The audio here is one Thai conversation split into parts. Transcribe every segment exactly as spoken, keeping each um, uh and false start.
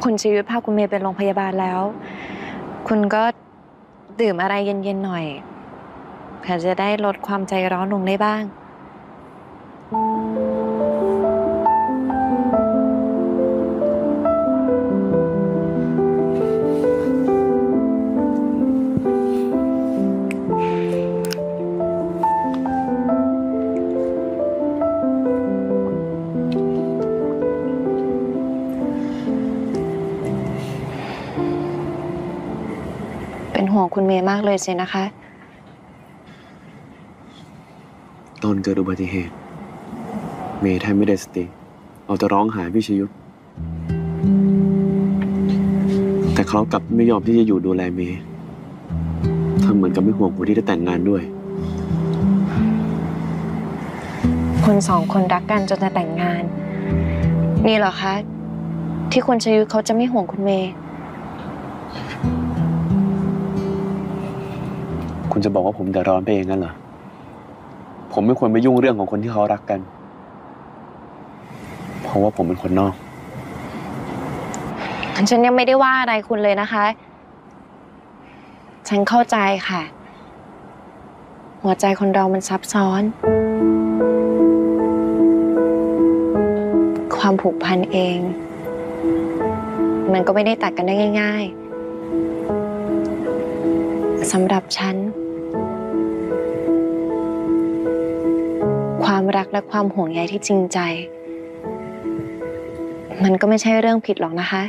คุณชีวิตพาคุณเมย์ไปโรงพยาบาลแล้วคุณก็ดื่มอะไรเย็นๆหน่อยเพื่อจะได้ลดความใจร้อนลงได้บ้างเป็นห่วงคุณเมย์มากเลยสินะคะตอนเกิดอุบัติเหตุเมย์แทบไม่ได้สติเอาแต่ร้องหาพี่ชยุทธแต่เขากลับไม่ยอมที่จะอยู่ดูแลเมย์ทำเหมือนกับไม่ห่วงคนที่ได้แต่งงานด้วยคนสองคนรักกันจนจะแต่งงานนี่เหรอคะที่คุณชยุทธเขาจะไม่ห่วงคุณเมย์คุณจะบอกว่าผมเดือดร้อนไปเองงั้นเหรอผมไม่ควรไปยุ่งเรื่องของคนที่เขารักกันเพราะว่าผมเป็นคนนอกฉันยังไม่ได้ว่าอะไรคุณเลยนะคะฉันเข้าใจค่ะหัวใจคนเรามันซับซ้อนความผูกพันเองมันก็ไม่ได้ตัดกันได้ง่ายๆสำหรับฉันความรักและความห่วงใยที่จริงใจมันก็ไม่ใช่เรื่องผิดหรอกนะคะ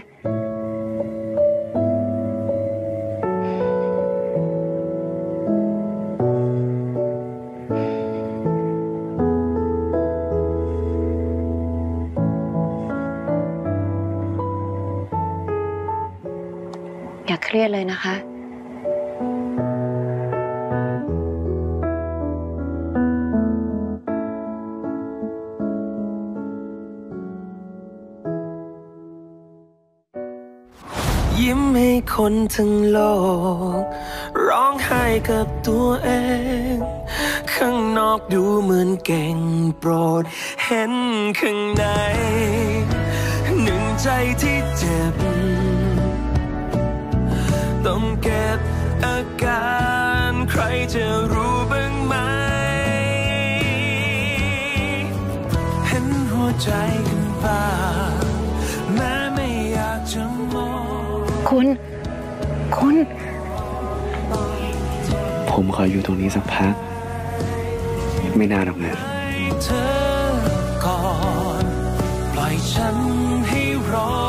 อย่าเครียดเลยนะคะยิ้มให้คนทั้งโลกร้องไห้กับตัวเองข้างนอกดูเหมือนเก่งโปรดเห็นข้างในหนึ่งใจที่เจ็บต้องเก็บอาการใครจะรู้บ้างไหมเห็นหัวใจกันบ้างแม้ไม่อยากจะมองคุณคุณผมขออยู่ตรงนี้สักพักไม่นานหรอกนะเธอก่อนปล่อยฉันให้รอ